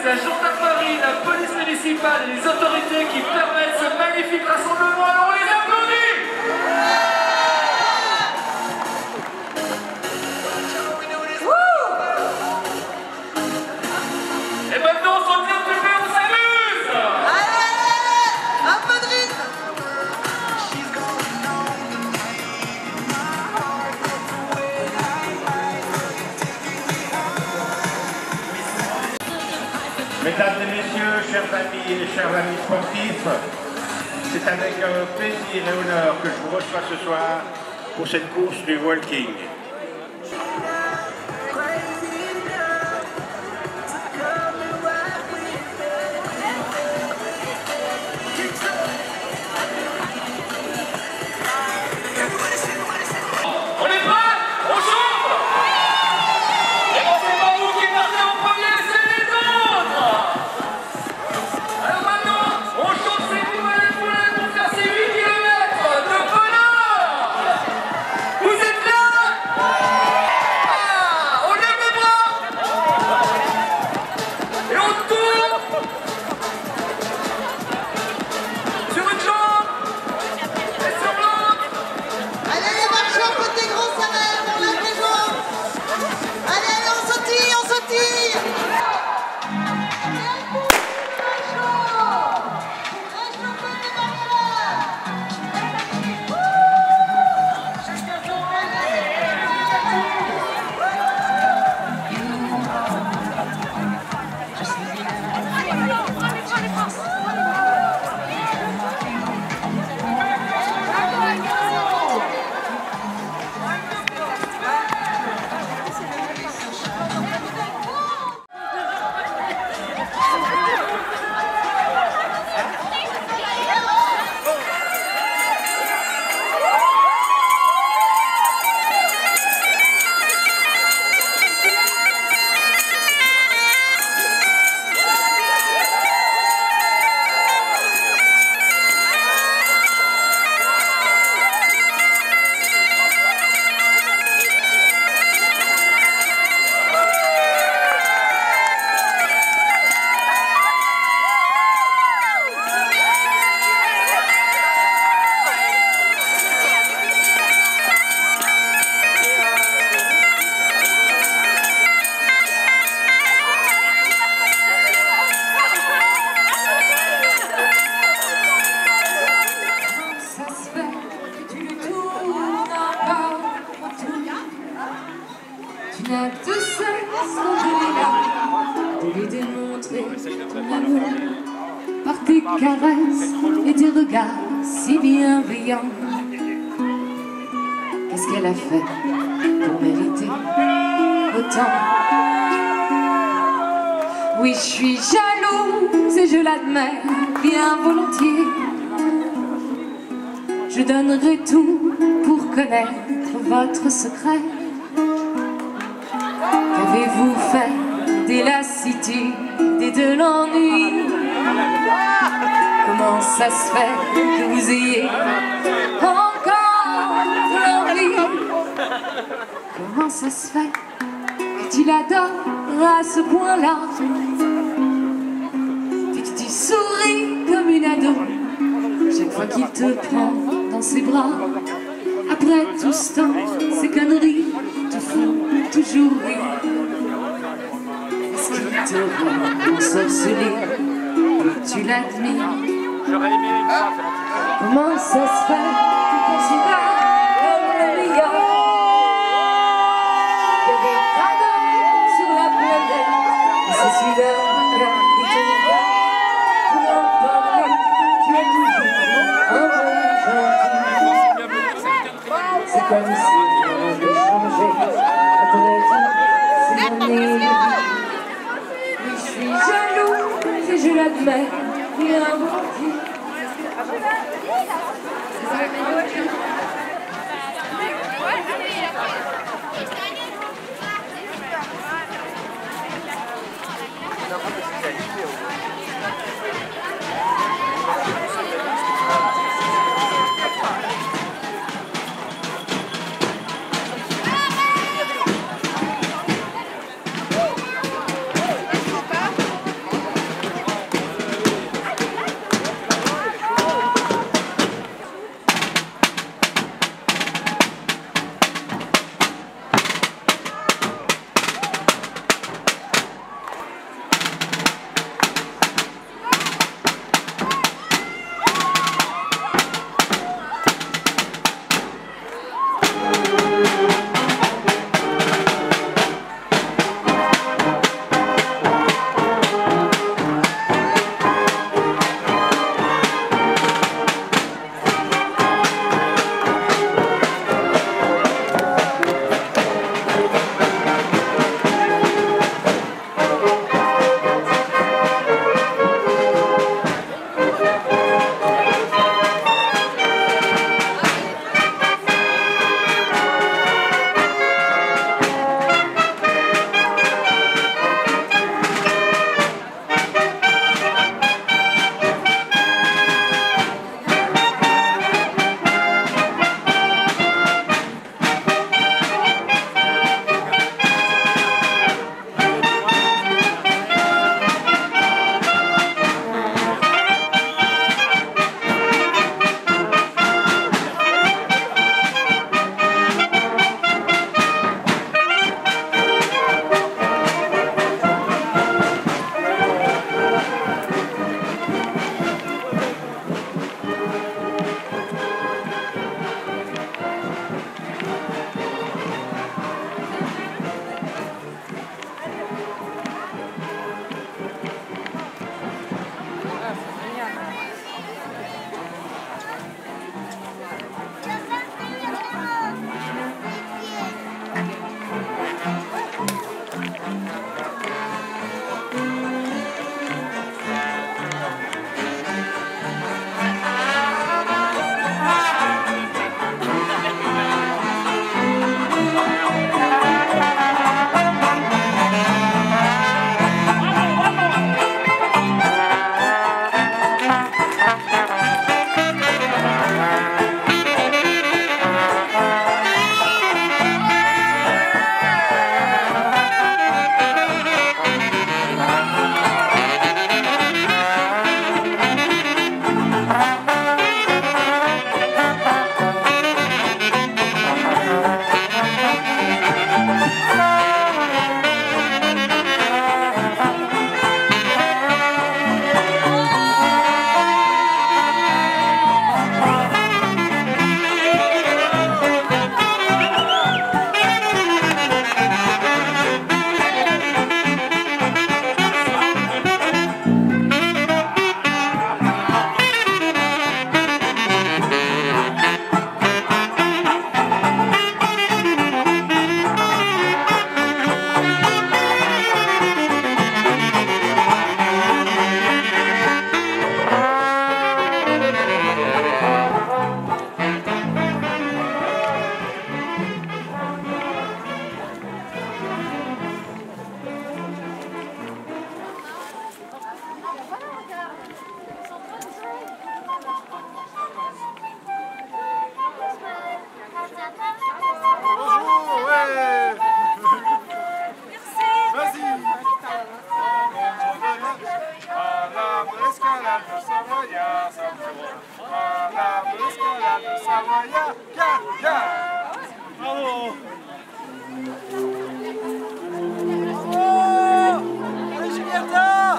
la gendarmerie, la police municipale et les autorités qui permettent ce magnifique rassemblement. Alors on les applaudit! Et maintenant on s'en vient de faire, on s'amuse! Allez! Un peu de rythme! Mesdames et messieurs, chers amis et chers amis sportifs, c'est avec plaisir et honneur que je vous reçois ce soir pour cette course du walking. On est prêts? On chauffe! Et bon, c'est pas vous qui partez en premier, c'est les autres! Alors maintenant, on chauffe ces poulets pour faire ces 8 km de bonheur! Vous êtes là? Ah, on lève les bras! Et on tourne! Sur une jambe! Et sur l'autre! Allez les marcheurs, côté gros, ça va, on lève les jambes. Allez, allez, on sautille, on sautille. Tu n'as de cesse de lui démontrer ton amour par tes caresses et tes regards si bienveillants. Qu'est-ce qu'elle a fait pour mériter autant? Oui, je suis jalouse et je l'admets bien volontiers. Je donnerai tout pour connaître votre secret. Qu'avez-vous fait des lassitudes et de l'ennui? Comment ça se fait que vous ayez encore de l'envie? Comment ça se fait que tu l'adores à ce point-là? Et que tu souris comme une ado chaque fois qu'il te prend dans ses bras. Après tout ce temps, ces conneries te font toujours rire. Est-ce qu'il te rend ensorcelé pour que tu l'admires? Comment ça se fait que tu considères comme le meilleur? Il y a des dragons sur la planète, et c'est celui-là qui te regarde. Pour en parler, tu es toujours un bon gentil. C'est comme si on avait changé. Après tout, c'est mon île. Oui, je suis jaloux, et je l'admets, bien volontiers. Bravo. Allez Julietta.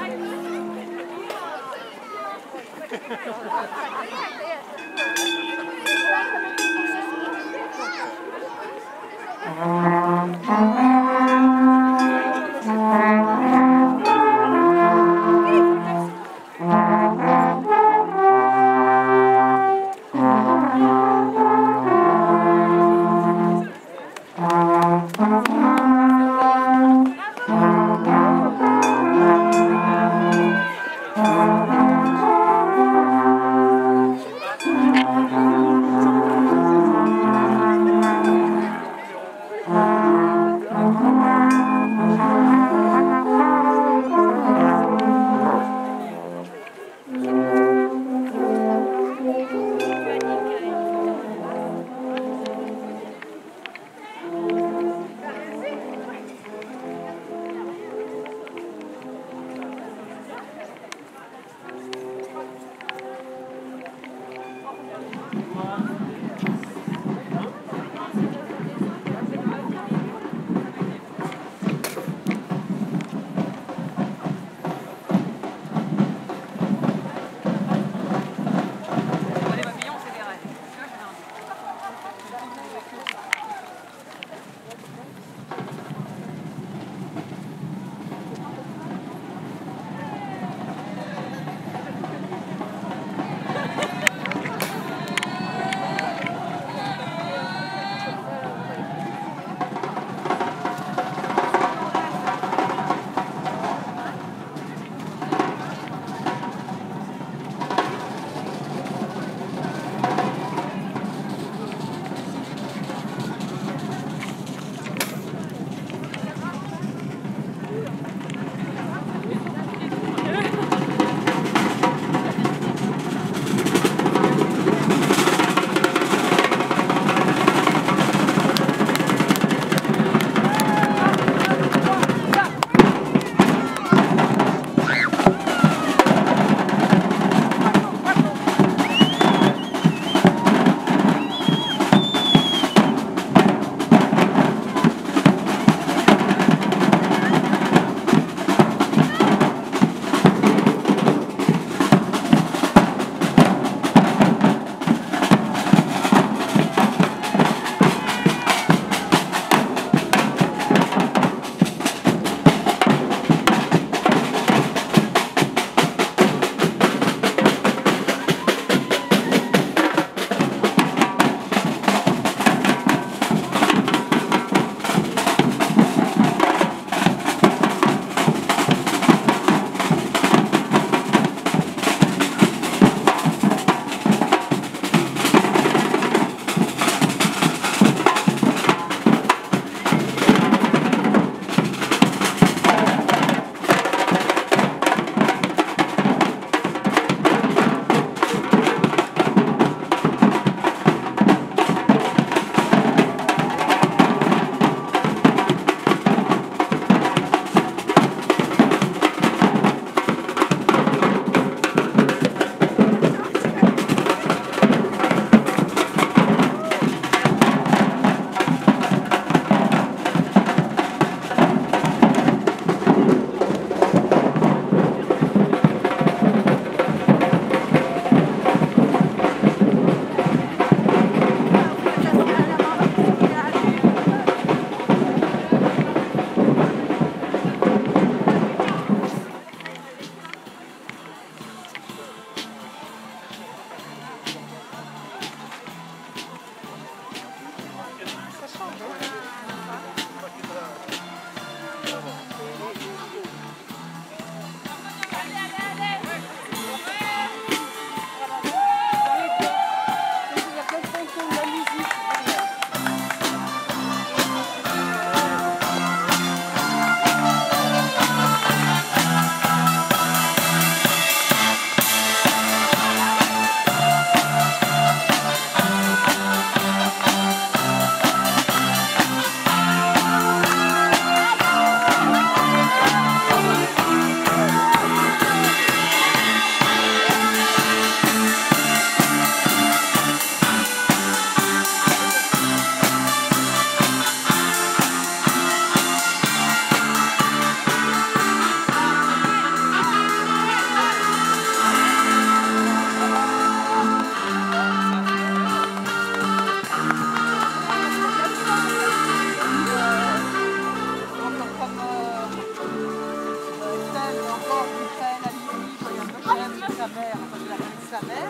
sa mère, enfin je la connais de sa mère.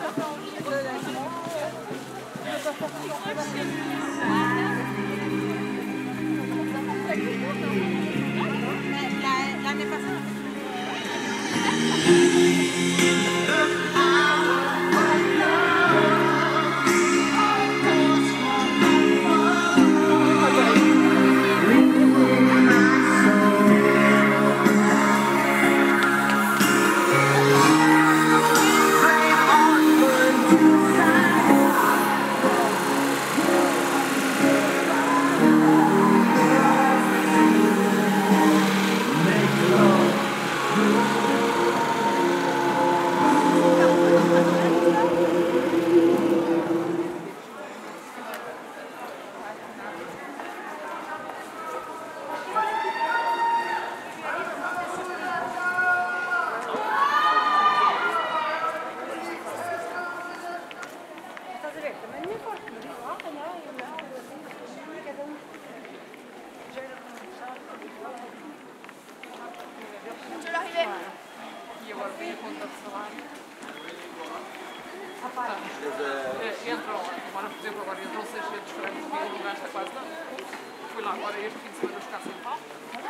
L'année passée. Fui lá agora este fim de semana buscar São Paulo.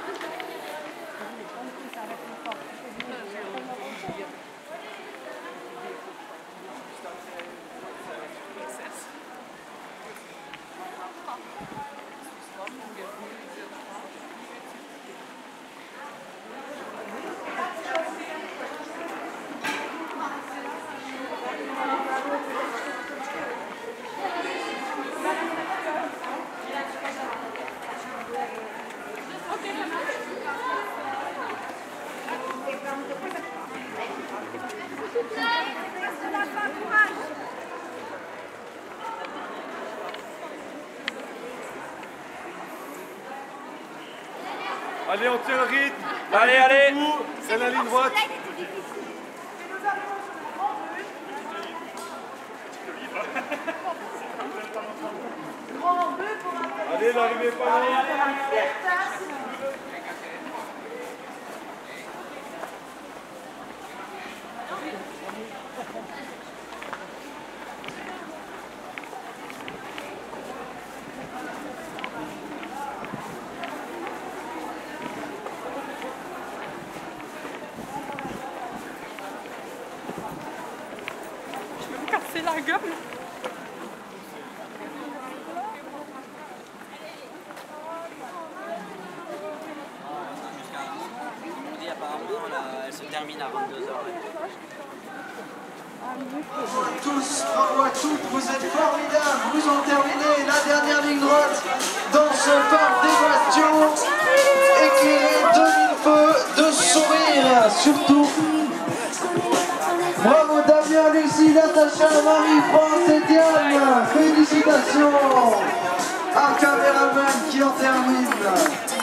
Allez, on tient le rythme. Allez, allez. C'est la ligne droite. Allez, l'arrivée pas loin. C'est la gueule. Apparemment, elle se termine à 22h. Tous, bravo à toutes, vous êtes formidables, vous ont terminé la dernière ligne droite dans ce parc des Bastions, éclairé de mille feux, de sourires surtout. Bravo Damien, Lucie, Natacha, Marie-France et Diane, félicitations. Un caméraman qui en termine.